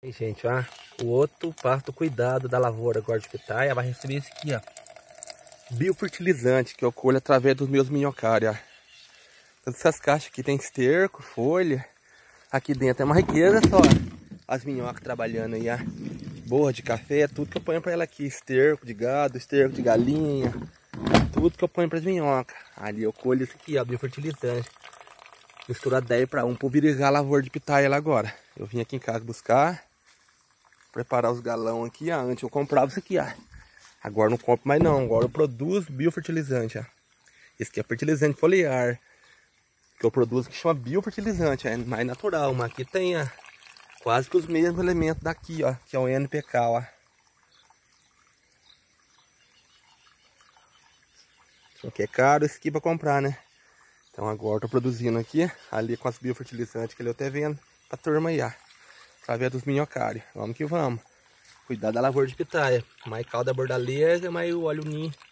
E, gente, ó, o outro passo do cuidado da lavoura agora de pitaia vai receber esse aqui, ó. Biofertilizante que eu colho através dos meus minhocários, ó. Todas essas caixas aqui tem esterco, folha. Aqui dentro é uma riqueza só. As minhocas trabalhando aí, ó. Borra de café, tudo que eu ponho pra ela aqui. Esterco de gado, esterco de galinha. Tudo que eu ponho pras minhocas. Ali eu colho isso aqui, ó, biofertilizante. Misturar 10 para 1, pulverizar a lavoura de pitaia lá agora. Eu vim aqui em casa buscar. Preparar os galão aqui, ó. Antes eu comprava isso aqui, ó. Agora não compro mais não. Agora eu produzo biofertilizante, ó. Esse aqui é fertilizante foliar. Que eu produzo que chama biofertilizante. É mais natural. Mas aqui tem, ó, quase que os mesmos elementos daqui, ó. Que é o NPK, ó. Só que é caro esse aqui pra comprar, né? Então agora eu tô produzindo aqui. Ali com as biofertilizantes que ele eu até vendo pra turma aí, ó. Através dos minhocários. Vamos que vamos. Cuidar da lavoura de pitaia. Mais calda bordaleza, mais o óleo ninho